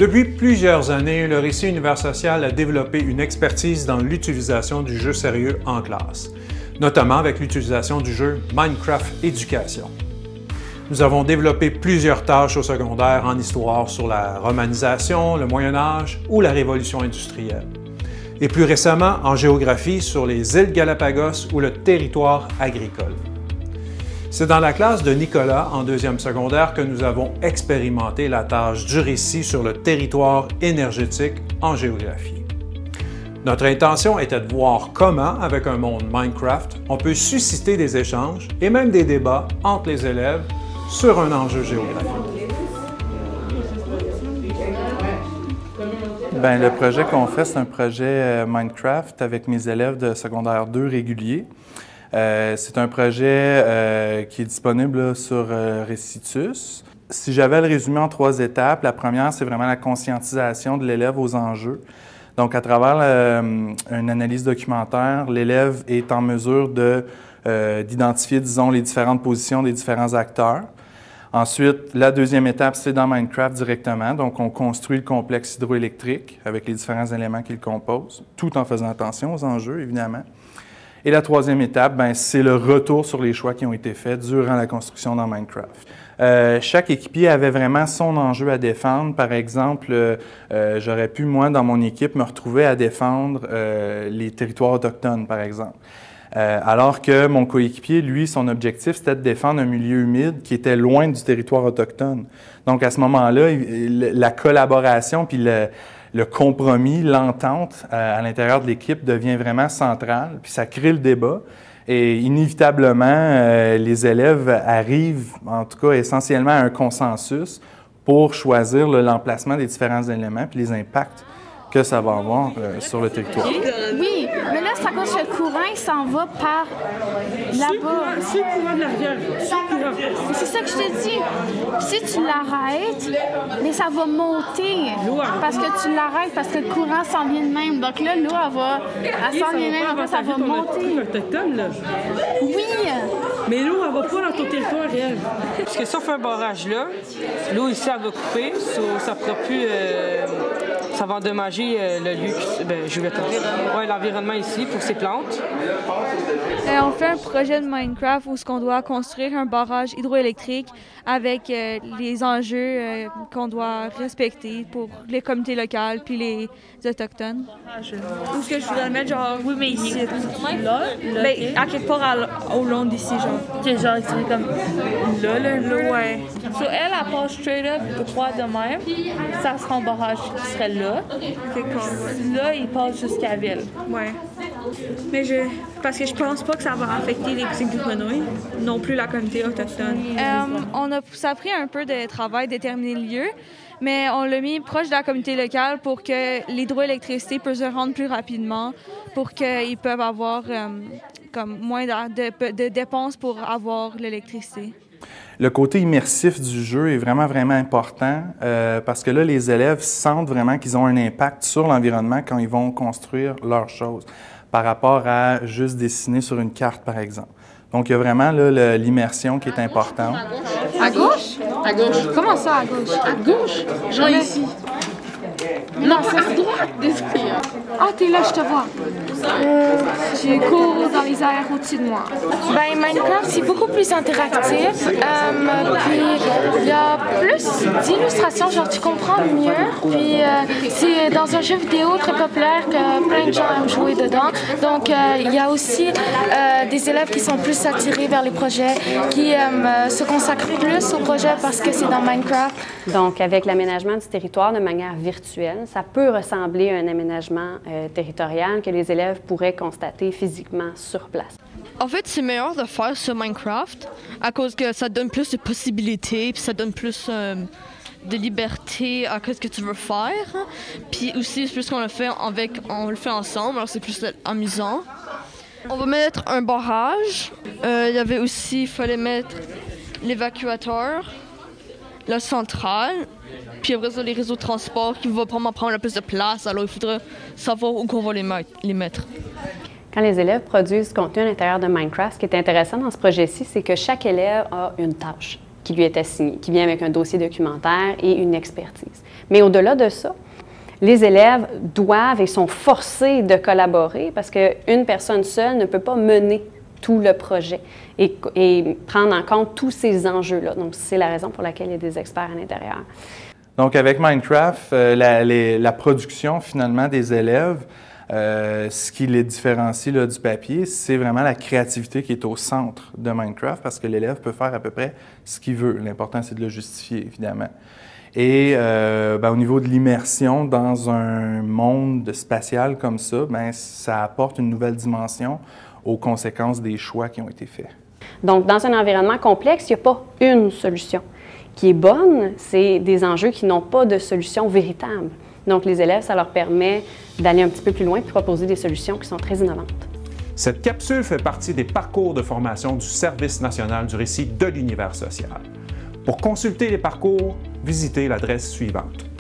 Depuis plusieurs années, le Récit Univers Social a développé une expertise dans l'utilisation du jeu sérieux en classe, notamment avec l'utilisation du jeu Minecraft Éducation. Nous avons développé plusieurs tâches au secondaire en histoire sur la romanisation, le Moyen Âge ou la Révolution industrielle. Et plus récemment en géographie sur les îles Galapagos ou le territoire agricole. C'est dans la classe de Nicolas, en deuxième secondaire, que nous avons expérimenté la tâche du récit sur le territoire énergétique en géographie. Notre intention était de voir comment, avec un monde Minecraft, on peut susciter des échanges et même des débats entre les élèves sur un enjeu géographique. Bien, le projet qu'on fait, c'est un projet Minecraft avec mes élèves de secondaire 2 réguliers. C'est un projet qui est disponible là, sur Récitus. Si j'avais à le résumer en 3 étapes, la première, c'est vraiment la conscientisation de l'élève aux enjeux. Donc, à travers une analyse documentaire, l'élève est en mesure d'identifier, disons, les différentes positions des différents acteurs. Ensuite, la deuxième étape, c'est dans Minecraft directement. Donc, on construit le complexe hydroélectrique avec les différents éléments qui le composent, tout en faisant attention aux enjeux, évidemment. Et la troisième étape, c'est le retour sur les choix qui ont été faits durant la construction dans Minecraft. Chaque équipier avait vraiment son enjeu à défendre. Par exemple, j'aurais pu, moi, dans mon équipe, me retrouver à défendre les territoires autochtones, par exemple. Alors que mon coéquipier, lui, son objectif, c'était de défendre un milieu humide qui était loin du territoire autochtone. Donc, à ce moment-là, la collaboration puis le compromis, l'entente à l'intérieur de l'équipe devient vraiment centrale, puis ça crée le débat. Et inévitablement, les élèves arrivent, en tout cas essentiellement, à un consensus pour choisir l'emplacement des différents éléments puis les impacts que ça va avoir sur le territoire. Oui, mais là, c'est à cause que le courant, il s'en va par là-bas. C'est le courant de la rivière. C'est ça que je te dis. Si tu l'arrêtes, mais ça va monter. Parce que tu l'arrêtes, parce que le courant s'en vient de même. Donc là, l'eau, elle s'en vient de même, après ça va monter. Autochtone, là. Oui! Mais l'eau, elle va pas dans ton territoire réel. Parce que si on fait un barrage là, l'eau ici, elle va couper, ça ne pourra plus... ça va endommager le lieu, l'environnement ici pour ces plantes. On fait un projet de Minecraft où on doit construire un barrage hydroélectrique avec les enjeux qu'on doit respecter pour les communautés locales puis les Autochtones. Où est-ce que je voudrais le mettre, genre, oui, mais ici, là, à quelque part au long d'ici, genre. Ok, genre, c'est comme là, ouais. So, elle passe straight up, droit de même, ça sera un barrage qui serait là. Là, il passe jusqu'à la ville. Ouais. Mais parce que je pense pas que ça va affecter les petits grenouilles, non plus la communauté autochtone. Ça a pris un peu de travail de déterminer le lieu, mais on l'a mis proche de la communauté locale pour que l'hydroélectricité peut se rendre plus rapidement, pour qu'ils peuvent avoir comme moins de dépenses pour avoir l'électricité. Le côté immersif du jeu est vraiment, vraiment important parce que là, les élèves sentent vraiment qu'ils ont un impact sur l'environnement quand ils vont construire leurs choses par rapport à juste dessiner sur une carte, par exemple. Donc, il y a vraiment l'immersion qui est importante. À gauche? À gauche. Comment ça, à gauche? À gauche? Genre ici. Non, c'est à droite. Ah, t'es là, je te vois. J'ai cours dans les airs au-dessus de moi. Ben, Minecraft, c'est beaucoup plus interactif. Puis, il y a plus d'illustrations, genre, tu comprends mieux. Puis, c'est dans un jeu vidéo très populaire que plein de gens aiment jouer dedans. Donc, il y a aussi des élèves qui sont plus attirés vers les projets, qui aiment se consacrer plus au projet parce que c'est dans Minecraft. Donc, avec l'aménagement du territoire de manière virtuelle, ça peut ressembler à un aménagement territorial que les élèves pourraient constater physiquement sur place. En fait, c'est meilleur de faire sur Minecraft à cause que ça donne plus de possibilités, puis ça donne plus de liberté à ce que tu veux faire. Puis aussi, plus qu'on le fait on le fait ensemble, alors c'est plus amusant. On va mettre un barrage. Il fallait mettre l'évacuateur, la centrale, puis après ça, les réseaux de transport qui vont probablement prendre le plus de place. Alors, il faudrait savoir où on va les mettre. Quand les élèves produisent du contenu à l'intérieur de Minecraft, ce qui est intéressant dans ce projet-ci, c'est que chaque élève a une tâche. qui lui est assigné, qui vient avec un dossier documentaire et une expertise. Mais au-delà de ça, les élèves doivent et sont forcés de collaborer parce qu'une personne seule ne peut pas mener tout le projet et prendre en compte tous ces enjeux-là. Donc, c'est la raison pour laquelle il y a des experts à l'intérieur. Donc, avec Minecraft, la production, finalement, des élèves, ce qui les différencie là, du papier, c'est vraiment la créativité qui est au centre de Minecraft parce que l'élève peut faire à peu près ce qu'il veut. L'important, c'est de le justifier, évidemment. Et au niveau de l'immersion dans un monde spatial comme ça, ça apporte une nouvelle dimension aux conséquences des choix qui ont été faits. Donc, dans un environnement complexe, il n'y a pas une solution qui est bonne, c'est des enjeux qui n'ont pas de solution véritable. Donc, les élèves, ça leur permet d'aller un petit peu plus loin et de proposer des solutions qui sont très innovantes. Cette capsule fait partie des parcours de formation du Service national du récit de l'univers social. Pour consulter les parcours, visitez l'adresse suivante.